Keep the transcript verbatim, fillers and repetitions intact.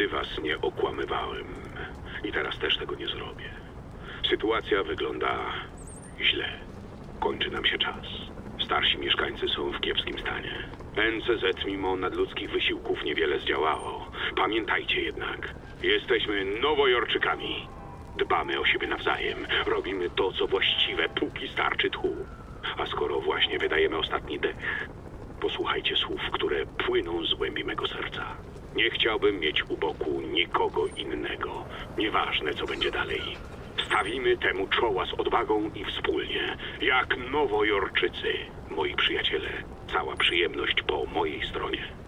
was nie okłamywałem. I teraz też tego nie zrobię. Sytuacja wygląda źle. Kończy nam się czas. Starsi mieszkańcy są w kiepskim stanie. N C Z mimo nadludzkich wysiłków niewiele zdziałało. Pamiętajcie jednak, jesteśmy Nowojorczykami. Dbamy o siebie nawzajem. Robimy to, co właściwe, póki starczy tchu. A skoro właśnie wydajemy ostatni dech, posłuchajcie słów, które płyną z głębi mego serca. Nie chciałbym mieć u boku nikogo innego. Nieważne, co będzie dalej. Stawimy temu czoła z odwagą i wspólnie, jak Nowojorczycy, moi przyjaciele. Cała przyjemność po mojej stronie.